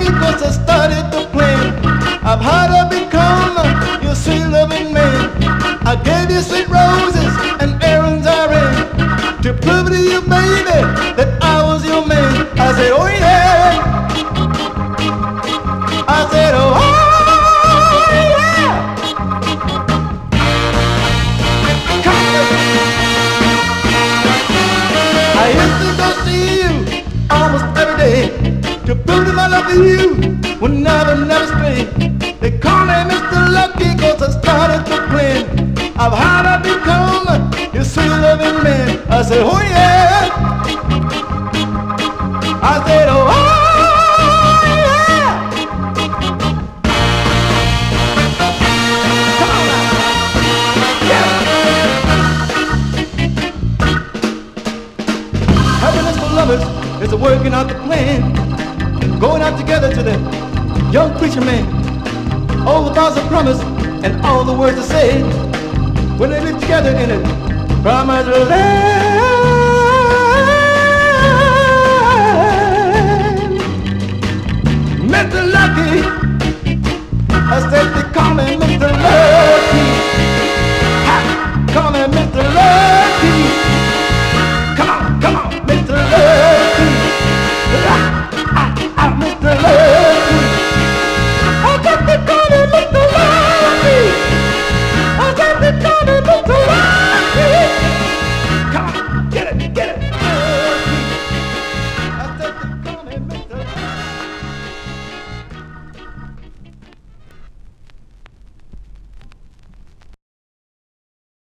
lucky 'cause I started to plan of how to become your sweet loving man. I gave you sweet roses and errands I ran to prove to you, baby, that I was your man. I said, oh yeah. I said, oh yeah. Come on. I used to go see you almost every day to prove to my love for you would never stray. They call me Mr. Lucky 'cause I started to plan of how to become your sweet loving man. I said, oh yeah. I said, oh yeah. Come on now. Yeah. Happiness for lovers is a working out the plan, going out together to the young preacher man. All the vows of promise and all the words to say when they live together in it promised land. Mr. Lucky, I said they call me Mr. Lucky.